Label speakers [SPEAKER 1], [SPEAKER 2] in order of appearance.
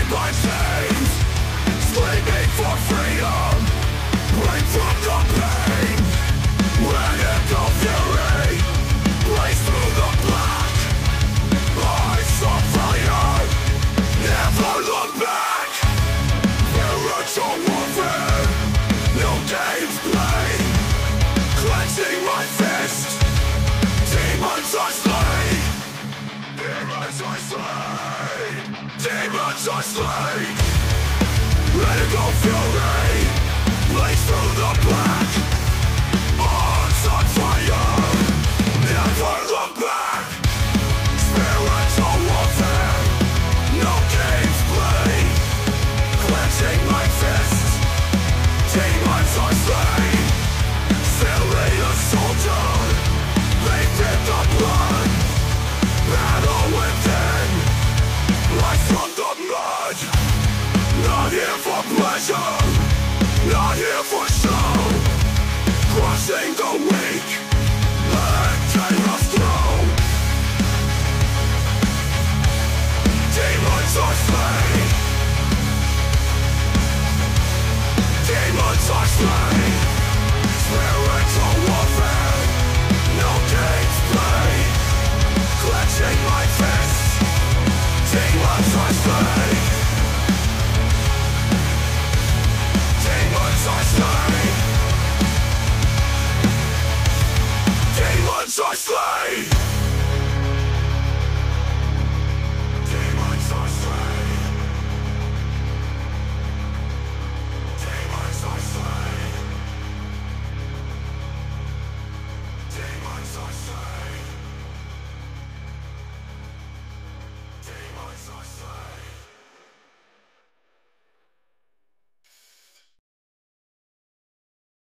[SPEAKER 1] in my chains, screaming for freedom, break from the pain. When echo fury blaze through the black, eyes on fire, never look back. Spiritual warfare, no games played, clenching my fist, demons I slay. Demons I slay, demons I slay. Let it go fury, blaze through the black, arms on fire, never look back. Spiritual warfare, no games played, clenching my fist, demons I slay. Silly a soldier, they rip the blood, battle within, life from the mud. Not here for pleasure, not here for show, crushing the wind.